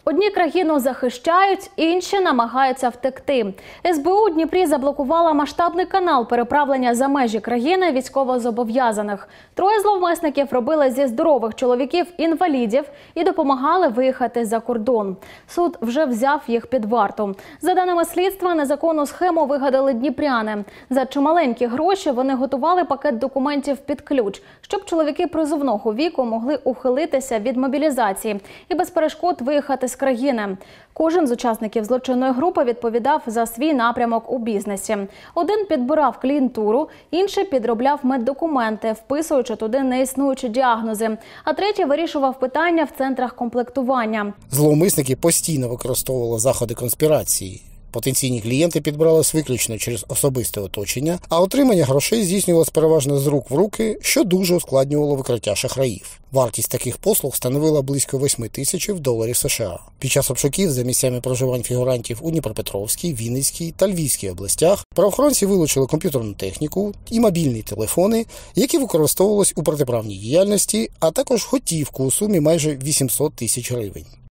Одні країну захищають, інші намагаються втекти. СБУ у Дніпрі заблокувала масштабний канал переправлення за межі країни військовозобов'язаних. Троє зловмисників робили зі здорових чоловіків інвалідів і допомагали виїхати за кордон. Суд вже взяв їх під варту. За даними слідства, незаконну схему вигадали дніпряни. За чималенькі гроші вони готували пакет документів під ключ, щоб чоловіки призовного віку могли ухилитися від мобілізації і без перешкод виїхати з країни. Кожен з учасників злочинної групи відповідав за свій напрямок у бізнесі. Один підбирав клієнтуру, інший підробляв меддокументи, вписуючи туди неіснуючі діагнози, а третій вирішував питання в центрах комплектування. Зловмисники постійно використовували заходи конспірації. Потенційні клієнти підбирались виключно через особисте оточення, а отримання грошей здійснювалось переважно з рук в руки, що дуже ускладнювало викриття шахраїв. Вартість таких послуг становила близько $8 000 США. Під час обшуків за місцями проживань фігурантів у Дніпропетровській, Вінницькій та Львівській областях правоохоронці вилучили комп'ютерну техніку і мобільні телефони, які використовувались у протиправній діяльності, а також готівку у сумі майже 800 000 гривень.